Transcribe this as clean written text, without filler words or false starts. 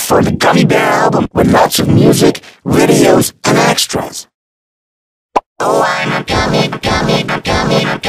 for the Gummy Bear album with lots of music, videos, and extras. Oh, I'm a gummy, gummy, gummy, gummy.